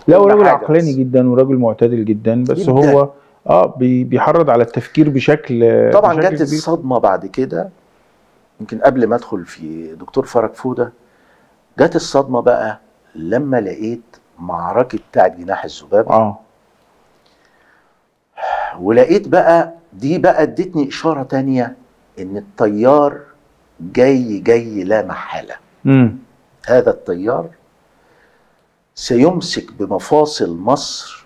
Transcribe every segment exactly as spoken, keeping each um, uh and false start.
لا هو راجل عقلاني جدا وراجل معتدل جدا، بس جداً. هو اه بيحرض على التفكير بشكل طبعا بشكل جت الصدمه بعد كده، يمكن قبل ما ادخل في دكتور فرج فوده جت الصدمه بقى لما لقيت معركه بتاعت جناح الذبابه. اه ولقيت بقى دي بقى ادتني اشاره تانية ان التيار جاي جاي لا محاله. امم هذا التيار سيمسك بمفاصل مصر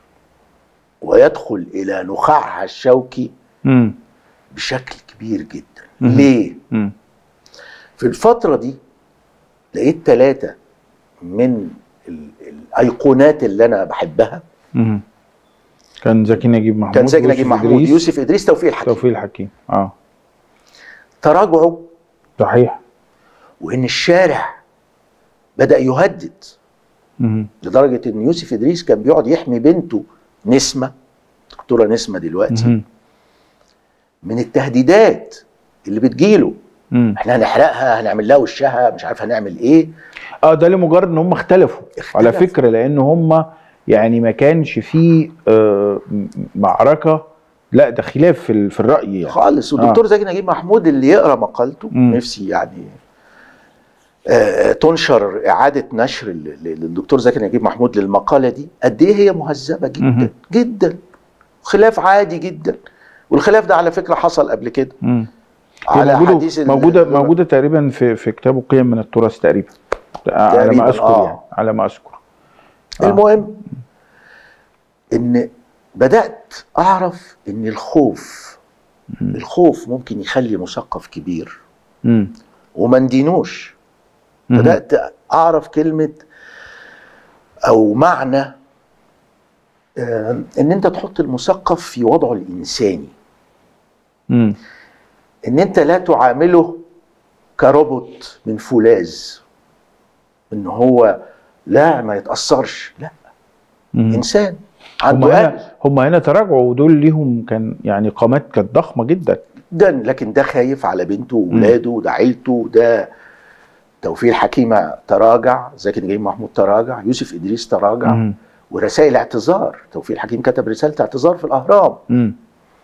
ويدخل الى نخاعها الشوكي امم بشكل كبير جدا. مم. ليه؟ مم. في الفتره دي لقيت ثلاثه من الايقونات اللي انا بحبها. امم كان زكي نجيب محمود، كان زكي نجيب محمود، إدريس، يوسف ادريس، توفيق الحكيم. توفيق الحكيم اه تراجعوا صحيح، وان الشارع بدأ يهدد. مم. لدرجة ان يوسف ادريس كان بيقعد يحمي بنته نسمة، دكتورة نسمة دلوقتي، مم. من التهديدات اللي بتجيله. مم. احنا هنحرقها، هنعمل لها وشها، مش عارف هنعمل ايه. اه ده لمجرد ان هم اختلفوا. اختلف. على فكرة لان هم يعني ما كانش فيه آه معركة، لا ده خلاف في, في الرأي يعني خالص. والدكتور آه. زكي نجيب محمود اللي يقرأ مقالته مم. نفسي يعني آه تنشر إعادة نشر للدكتور زكي نجيب محمود للمقالة دي، قد إيه هي مهذبة جدا مم. جدا، خلاف عادي جدا. والخلاف ده على فكرة حصل قبل كده. مم. على حديث موجودة موجودة تقريبا في في كتابه قيم من التراث تقريبا، على ما أذكر آه. يعني على ما أذكر آه. المهم إن بدأت أعرف إن الخوف مم. الخوف ممكن يخلي مثقف كبير مم. وما ندينوش. بدأت أعرف كلمة أو معنى آه إن أنت تحط المثقف في وضعه الإنساني. مم. إن أنت لا تعامله كروبوت من فولاذ، إن هو لا ما يتأثرش، لا مم. إنسان عنده هم هنا هم هنا تراجعوا، ودول ليهم كان يعني قامات كانت ضخمة جدا جدا، لكن ده خايف على بنته وولاده، ده عيلته، ده توفيق الحكيمة تراجع، زكي نجيب محمود تراجع، يوسف إدريس تراجع. مم. ورسائل اعتذار، توفيق الحكيم كتب رسالة اعتذار في الأهرام. مم.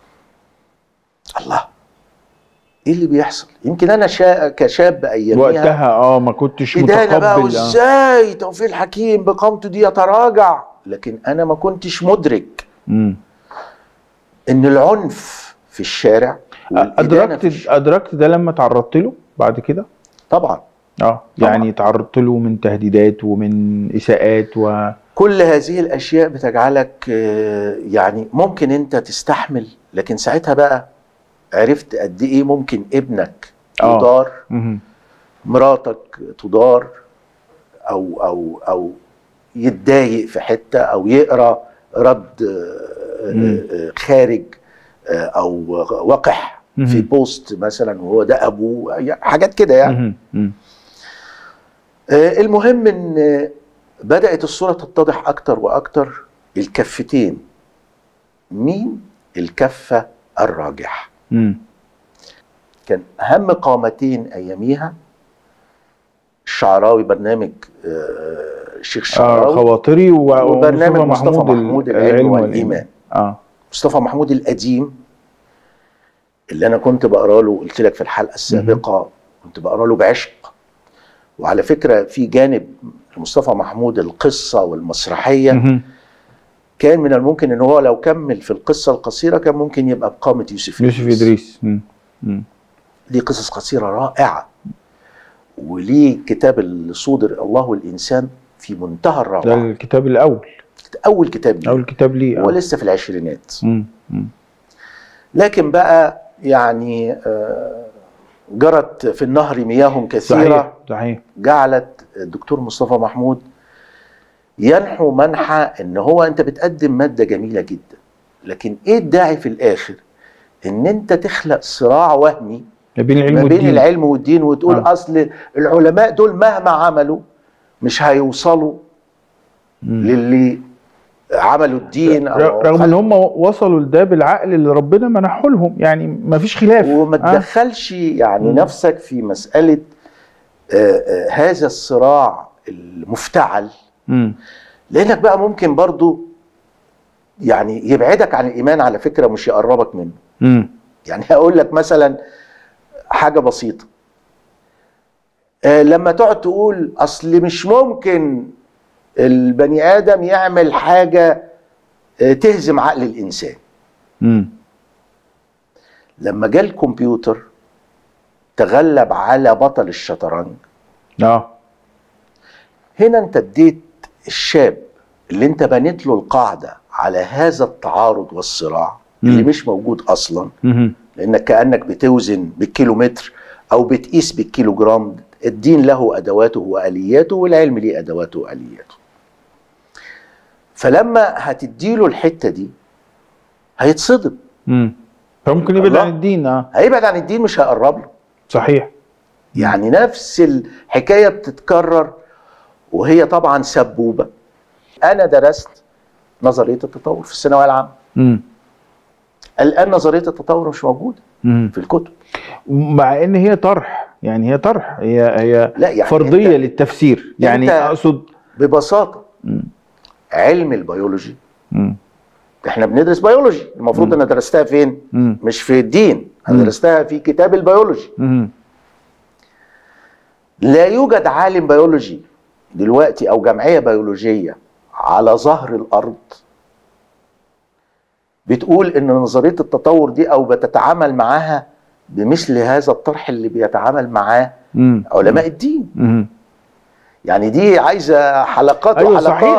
الله، ايه اللي بيحصل؟ يمكن انا شا... كشاب اياميها وقتها اه ما كنتش متقبل بقى وازاي توفيق الحكيم بقامته دي يتراجع، لكن انا ما كنتش مدرك مم. ان العنف في الشارع ادركت في ادركت ده لما تعرضت له بعد كده طبعا. اه يعني تعرضت له من تهديدات ومن اساءات و كل هذه الاشياء بتجعلك يعني ممكن انت تستحمل، لكن ساعتها بقى عرفت قد ايه ممكن ابنك يضار، مراتك تضار، او او او يتضايق في حته، او يقرا رد خارج او وقح في بوست مثلا وهو ده ابوه، حاجات كده يعني. المهم ان بدات الصوره تتضح اكتر واكتر. الكفتين، مين الكفه الراجحه؟ مم. كان اهم قامتين اياميها الشعراوي، برنامج الشيخ الشعراوي، آه خواطري، وبرنامج مصطفى محمود, محمود العلم والايمان. اه مصطفى محمود القديم اللي انا كنت بقرا له، قلت لك في الحلقه السابقه، مم. كنت بقرا له بعشق. وعلى فكره في جانب مصطفى محمود القصه والمسرحيه، مم. كان من الممكن ان هو لو كمل في القصه القصيره كان ممكن يبقى بقامه يوسف يوسف إدريس. إدريس. ليه قصص قصيره رائعه، وليه كتاب الصودر الله والإنسان في منتهى الروعة. ده الكتاب الأول، أول كتاب ليه، أول كتاب ليه، هو لسه في العشرينات. مم. مم. لكن بقى يعني جرت في النهر مياه كثيرة. صحيح. صحيح. جعلت الدكتور مصطفى محمود ينحو منحى ان هو انت بتقدم مادة جميلة جدا، لكن ايه الداعي في الآخر ان انت تخلق صراع وهمي ما بين العلم ما بين والدين. العلم والدين، وتقول آه. اصل العلماء دول مهما عملوا مش هيوصلوا مم. للي عملوا الدين، أو رغم ان هم وصلوا لده بالعقل اللي ربنا منحه لهم، يعني ما فيش خلاف. وما تدخلش آه. يعني مم. نفسك في مسألة آه آه هذا الصراع المفتعل. مم. لانك بقى ممكن برضو يعني يبعدك عن الايمان على فكره، مش يقربك منه. امم يعني هقول لك مثلا حاجه بسيطه، آه لما تقعد تقول اصل مش ممكن البني ادم يعمل حاجه آه تهزم عقل الانسان. امم لما جه الكمبيوتر تغلب على بطل الشطرنج، اه هنا انت اديت الشاب اللي انت بنيت له القاعده على هذا التعارض والصراع اللي مم. مش موجود اصلا، مم. لانك كانك بتوزن بالكيلومتر او بتقيس بالكيلوجرام. الدين له ادواته والياته، والعلم ليه ادواته والياته. فلما هتديله الحته دي هيتصدم. امم فممكن يبعد عن الدين. اه هيبعد عن الدين، مش هيقرب له. صحيح. يعني نفس الحكايه بتتكرر، وهي طبعا سبوبه. انا درست نظريه التطور في الثانويه العامه. امم الان نظريه التطور مش موجوده مم. في الكتب، مع ان هي طرح، يعني هي طرح، هي هي لا يعني فرضيه للتفسير، يعني اقصد ببساطه. مم. علم البيولوجي، مم. احنا بندرس بيولوجي، المفروض انا درستها فين؟ مم. مش في الدين، انا مم. درستها في كتاب البيولوجي. مم. لا يوجد عالم بيولوجي دلوقتي او جمعيه بيولوجيه على ظهر الارض بتقول ان نظريه التطور دي او بتتعامل معاها بمثل هذا الطرح اللي بيتعامل معاه مم. علماء الدين. مم. يعني دي عايزه حلقات أيوة وحلقات. صحيح.